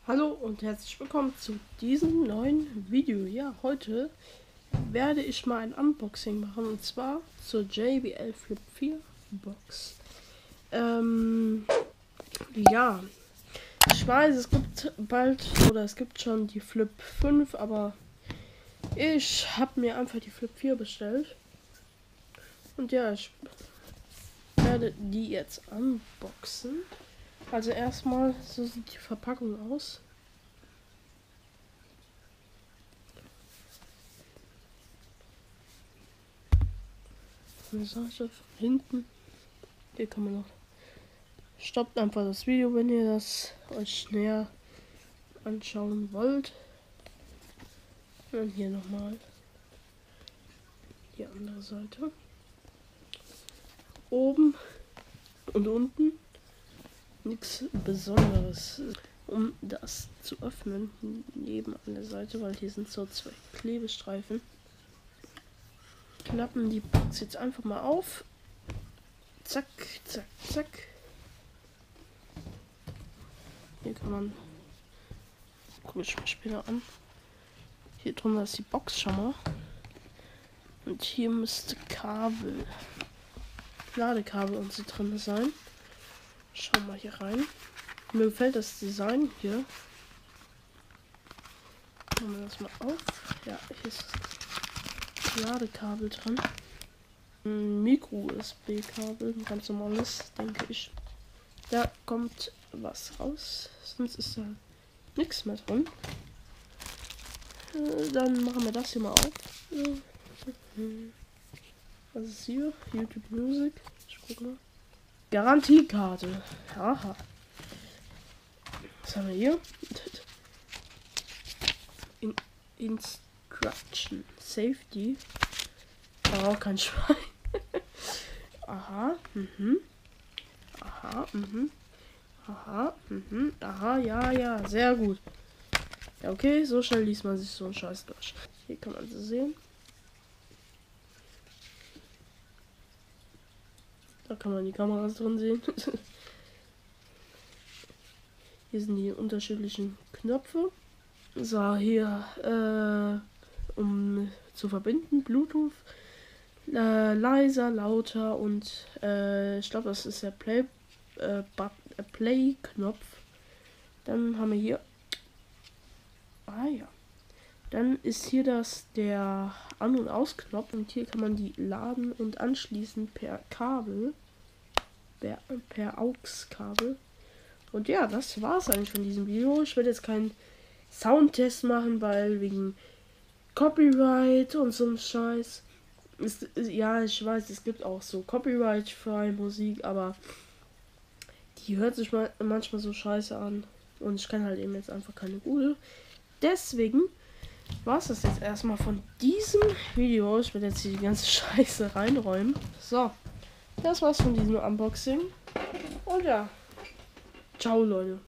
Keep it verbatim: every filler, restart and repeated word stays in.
Hallo und herzlich willkommen zu diesem neuen Video. Ja, heute werde ich mal ein Unboxing machen und zwar zur J B L Flip vier Box. Ähm, ja, ich weiß, es gibt bald oder es gibt schon die Flip fünf, aber ich habe mir einfach die Flip vier bestellt. Und ja, ich werde die jetzt unboxen. Also erstmal, so sieht die Verpackung aus. Eine Seite von hinten. Hier kann man noch. Stoppt einfach das Video, wenn ihr das euch näher anschauen wollt. Und dann hier nochmal die andere Seite. Oben und unten nichts Besonderes, um das zu öffnen, neben an der Seite, weil hier sind so zwei Klebestreifen. Klappen die Box jetzt einfach mal auf. Zack, zack, zack. Hier kann man, gucke ich mal später an. Hier drunter ist die Box schon mal. Und hier müsste Kabel, Ladekabel und so drin sein. Schauen wir hier rein. Mir gefällt das Design hier. Machen wir das mal auf. Ja, hier ist das Ladekabel drin. Ein Micro-U S B-Kabel, ein ganz normales, denke ich. Da kommt was raus, sonst ist da nichts mehr drin. Äh, dann machen wir das hier mal auf. Was ist hier? YouTube Music. Ich guck mal. Garantiekarte. Aha. Was haben wir hier? In Instruction. Safety. Oh, kein Schwein. Aha. Mhm. Aha. Mhm. Aha. Mhm. Aha. Ja, ja. Sehr gut. Ja, okay. So schnell liest man sich so einen Scheiß durch. Hier kann man sie sehen. Da kann man die Kameras drin sehen. Hier sind die unterschiedlichen Knöpfe. So, hier, äh, um zu verbinden, Bluetooth, äh, leiser, lauter und, äh, ich glaube, das ist der Play, äh, Play-Knopf. Dann haben wir hier, ah ja, dann ist hier das der An- und Ausknopf und hier kann man die laden und anschließen per Kabel, per, per A U X-Kabel. Und ja, das war's eigentlich von diesem Video. Ich werde jetzt keinen Soundtest machen, weil wegen Copyright und so ein Scheiß. Ist, ist, ja, ich weiß, es gibt auch so Copyright-freie Musik, aber die hört sich mal, manchmal so scheiße an. Und ich kann halt eben jetzt einfach keine gute. Deswegen war es das jetzt erstmal von diesem Video. Ich werde jetzt hier die ganze Scheiße reinräumen. So, das war's von diesem Unboxing. Und ja, ciao Leute.